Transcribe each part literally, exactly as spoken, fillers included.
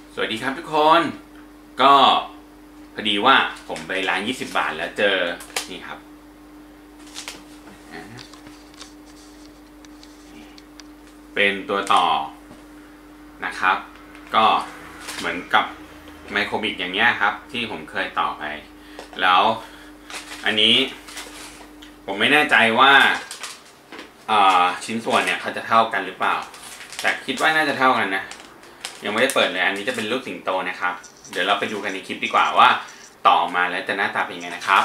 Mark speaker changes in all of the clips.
Speaker 1: สวัสดีครับทุกคนก็พอดีว่าผมไปร้านยี่สิบบาทแล้วเจอนี่ครับเป็นตัวต่อนะครับก็เหมือนกับไมโครบิกอย่างเงี้ยครับที่ผมเคยต่อไปแล้วอันนี้ผมไม่แน่ใจว่าชิ้นส่วนเนี่ยเขาจะเท่ากันหรือเปล่าแต่คิดว่าน่าจะเท่ากันนะยังไม่ได้เปิดเลยอันนี้จะเป็นรูปสิงโตนะครับเดี๋ยวเราไปดูกันในคลิปดีกว่าว่าต่อมาแล้วจะหน้าตาเป็นยังไงนะครับ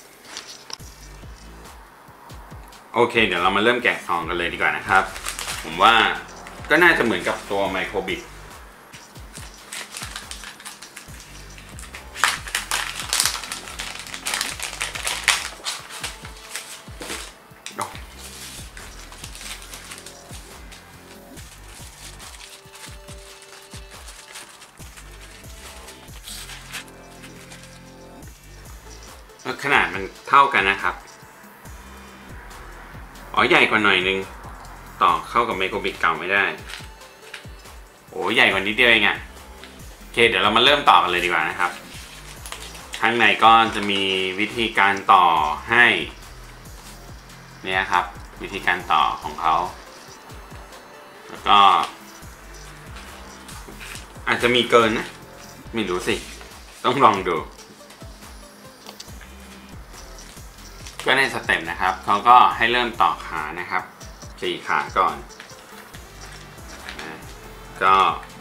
Speaker 1: โอเคเดี๋ยวเรามาเริ่มแกะซองกันเลยดีกว่านะครับผมว่าก็น่าจะเหมือนกับตัวไมโครบิกขนาดมันเท่ากันนะครับอ๋อใหญ่กว่าหน่อยนึงต่อเข้ากับไมโครบิกเก่าไม่ได้โอ้ใหญ่กว่านิดเดียวเองอ่ะโอเคเดี๋ยวเรามาเริ่มต่อกันเลยดีกว่านะครับข้างในก็จะมีวิธีการต่อให้เนี่ยครับวิธีการต่อของเขาแล้วก็อาจจะมีเกินนะไม่รู้สิต้องลองดูก็ในสเต็ปนะครับเขาก็ให้เริ่มต่อขานะครับสี่ขาก่อนก็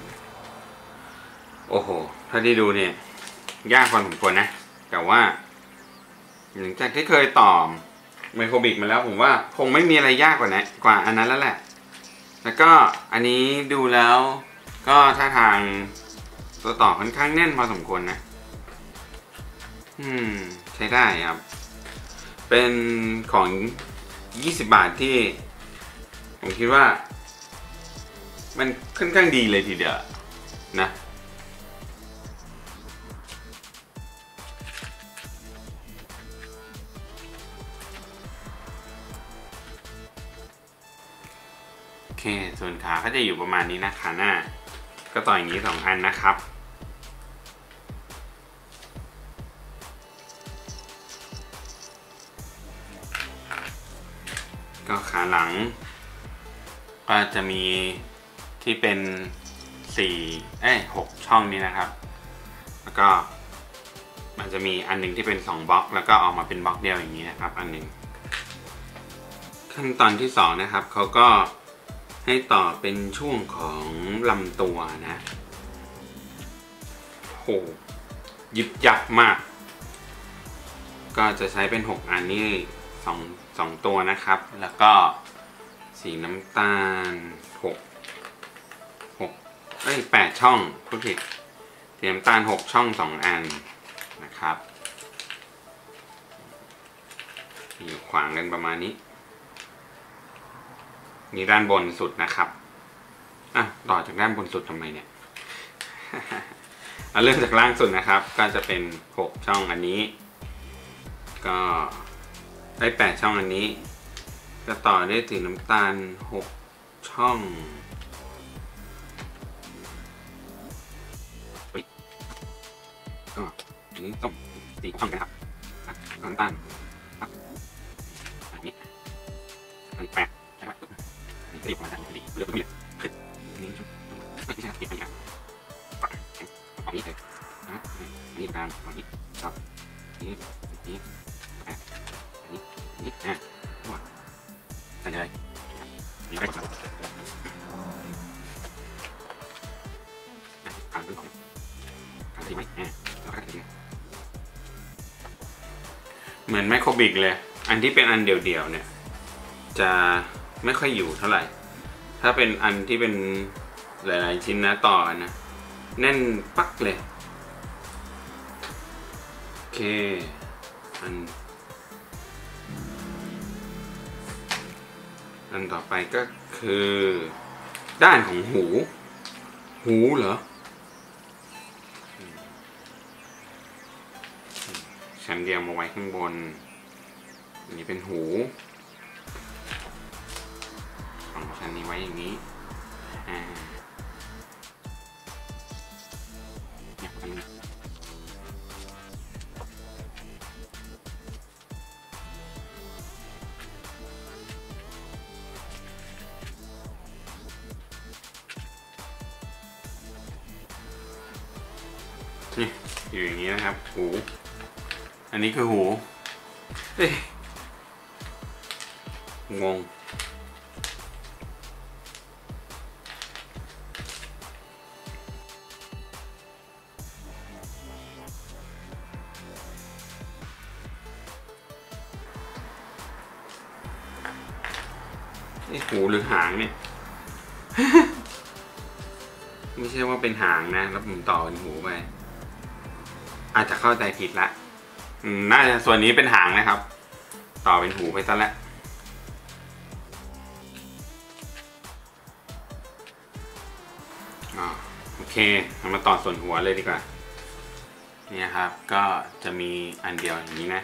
Speaker 1: โอ้โหถ้าที่ดูเนี่ยยากพอสมควรนะแต่ว่าหลังจากที่เคยต่อไมโครบิกมาแล้วผมว่าคงไม่มีอะไรยากกว่านั้นกว่าอันนั้นแล้วแหละแล้วก็อันนี้ดูแล้วก็ท่าทางตัวต่อค่อนข้างแน่นพอสมควรนะอืมใช้ได้ครับเป็นของยี่สิบบาทที่ผมคิดว่ามันค่อนข้างดีเลยทีเดียวนะโอเคส่วนขาก็จะอยู่ประมาณนี้นะขาหน้าก็ต่ออย่างนี้สองอันนะครับก็ขาหลังก็จะมีที่เป็นสี่เอ้ยหกช่องนี้นะครับแล้วก็มันจะมีอันหนึ่งที่เป็นสองบล็อกแล้วก็ออกมาเป็นบล็อกเดียวอย่างนี้นะครับอันหนึ่งขั้นตอนที่สองนะครับเขาก็ให้ต่อเป็นช่วงของลำตัวนะโหยิบยับมากก็จะใช้เป็นหกอันนี้สองสองตัวนะครับแล้วก็สีน้ำตาลหกหกเอ้ยแปดช่องพูดผิดสีน้ำตาลหกช่องสองอันนะครับอยู่ขวางกันประมาณนี้นี่ด้านบนสุดนะครับอ่ะต่อจากด้านบนสุดทำไมเนี่ย เอาเริ่มจากล่างสุดนะครับก็จะเป็นหกช่องอันนี้ก็ได้แปดช่องอันนี้จะต่อได้ถึงน้ำตาลหกช่องก็อันนี้ต้องสี่ช่องกันครับน้ำตาลอันนี้อันนี้แปดใช่ไหมอันนี้สี่ประมาณนั้นพอดีเหลือตัวนี้อันนี้ไม่ใช่เก็บอันนี้ครับฝั่งนี้เลยนะอันนี้กลางฝั่งนี้ครับนี้นี้อันนี้อันนี้อ่ะหมดใส่เลยนี่ได้หมดแล้วอ่านเรื่องของการตีไหมอ่ะแล้วก็ตีเหมือนไมโครบิกเลยอันที่เป็นอันเดี่ยวๆเนี่ยจะไม่ค่อยอยู่เท่าไหร่ถ้าเป็นอันที่เป็นหลายๆชิ้นนะต่อนะแน่นปักเลยโอเคอันอันต่อไปก็คือด้านของหูหูเหรอชั้นเดียวมาไว้ข้างบนอันนี้เป็นหูสองชั้นนี้ไว้อย่างนี้อ่านี่อยู่อย่างนี้นะครับหูอันนี้คือหูเอ๊ะงงนี่หูหรือหางเนี่ย ไม่ใช่ว่าเป็นหางนะแล้วผมต่อเป็นหูไปอาจจะเข้าใจผิดละน่าจะส่วนนี้เป็นหางนะครับ ต่อเป็นหูไปซะแล้วอ๋อโอเคเรามาต่อส่วนหัวเลยดีกว่านี่ครับก็จะมีอันเดียวอย่างนี้นะ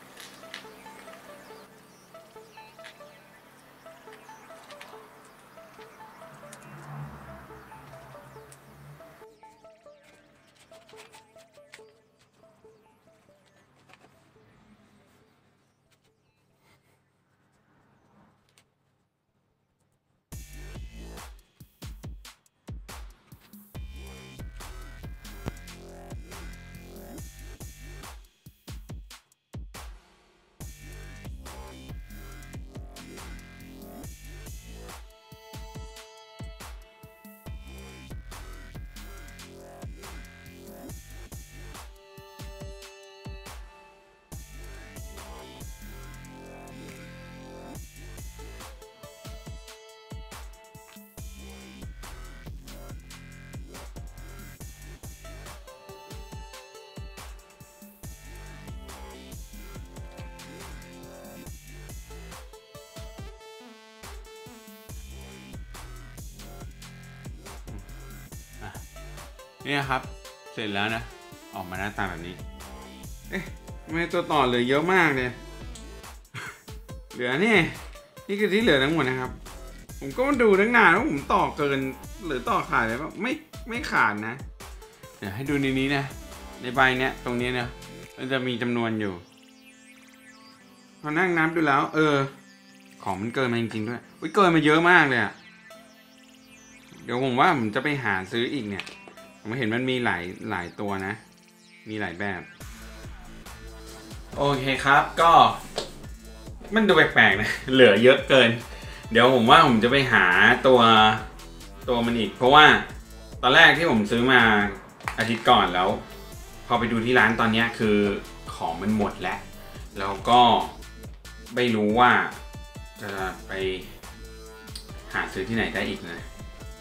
Speaker 1: นี่ครับเสร็จแล้วนะออกมาหน้าตาแบบนี้เอ๊ะทำไมตัวต่อเหลือเยอะมากเลยเหลือนี่นี่คือที่เหลือทั้งหมดนะครับผมก็มาดูตั้งนานว่าผมต่อเกินหรือต่อขาดอะไรบ้างไม่ไม่ขาดนะเดี๋ยวให้ดูในนี้นะในใบเนี้ยตรงนี้เนี่ยมันจะมีจำนวนอยู่พอนั่งนับดูแล้วเออของมันเกินมาจริงๆด้วยอุ้ยเกินมาเยอะมากเลยอะเดี๋ยวผมว่าผมจะไปหาซื้ออีกเนี่ยผมเห็นมันมีหลายหลายตัวนะมีหลายแบบโอเคครับก็มันดูแปลกๆนะเหลือเยอะเกินเดี๋ยวผมว่าผมจะไปหาตัวตัวมันอีกเพราะว่าตอนแรกที่ผมซื้อมาอาทิตย์ก่อนแล้วพอไปดูที่ร้านตอนนี้คือของมันหมดแล้วแล้วก็ไม่รู้ว่าจะไปหาซื้อที่ไหนได้อีกนะ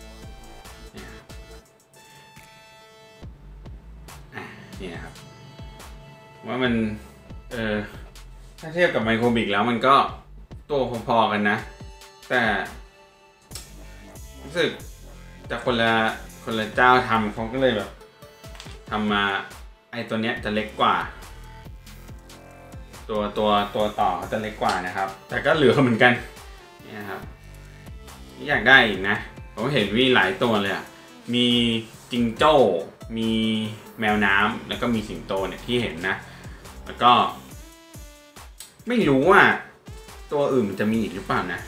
Speaker 1: นี่นะครับว่ามันเออถ้าเทียบกับไมโครบิกแล้วมันก็ตัวพอๆกันนะแต่รู้สึกจากคนละคนละเจ้าทำเขาก็เลยแบบทำมาไอตัวเนี้ยจะเล็กกว่าตัวตัวตัวต่อจะเล็กกว่านะครับแต่ก็เหลือเหมือนกันนี่นะครับอยากได้อีกนะผมเห็นมีหลายตัวเลยอ่ะมีจิงโจ้มีแมวน้ำแล้วก็มีสิงโตเนี่ยที่เห็นนะแล้วก็ไม่รู้ว่าตัวอื่นมันจะมีอีกหรือเปล่านะ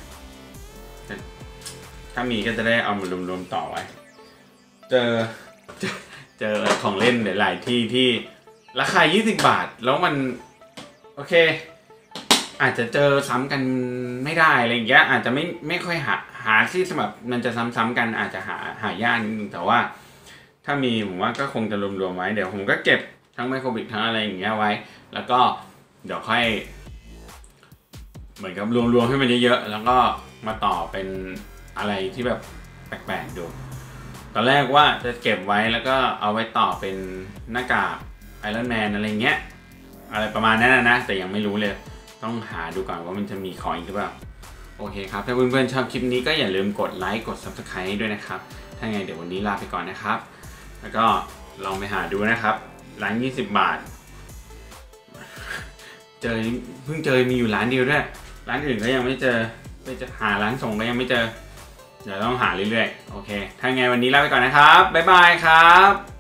Speaker 1: ถ้ามีก็จะได้เอามารวมๆต่อไว้เจอเจอของเล่นหลายๆที่ที่ราคายี่สิบบาทแล้วมันโอเคอาจจะเจอซ้ำกันไม่ได้อะไรอย่างเงี้ยอาจจะไม่ไม่ค่อยหาหาที่สำหรับมันจะซ้ำๆกันอาจจะหาหายากนิดนึงแต่ว่าถ้ามีผมว่าก็คงจะรวมๆไว้เดี๋ยวผมก็เก็บทั้งไมโครบิกทั้งอะไรอย่างเงี้ยไว้แล้วก็เดี๋ยวค่อยเหมือนกับรวมๆให้มันเยอะๆแล้วก็มาต่อเป็นอะไรที่แบบแปลกๆดูตอนแรกว่าจะเก็บไว้แล้วก็เอาไว้ต่อเป็นหน้ากากไอรอนแมนอะไรเงี้ยอะไรประมาณนั้นนะแต่ยังไม่รู้เลยต้องหาดูก่อนว่ามันจะมีของอีกหรือเปล่าโอเคครับถ้าเพื่อนๆชอบคลิปนี้ก็อย่าลืมกดไลค์กด ซับสไครบ์ ด้วยนะครับถ้าไงเดี๋ยววันนี้ลาไปก่อนนะครับแล้วก็ลองไปหาดูนะครับร้านยี่สิบบาทเจอเพิ่งเจอมีอยู่ร้านเดียวด้วยร้านอื่นก็ยังไม่เจอไปจะหาร้านส่งก็ยังไม่เจอเดี๋ยวต้องหาเรื่อยๆโอเคถ้าไงวันนี้ลาไปก่อนนะครับบ๊ายบายครับ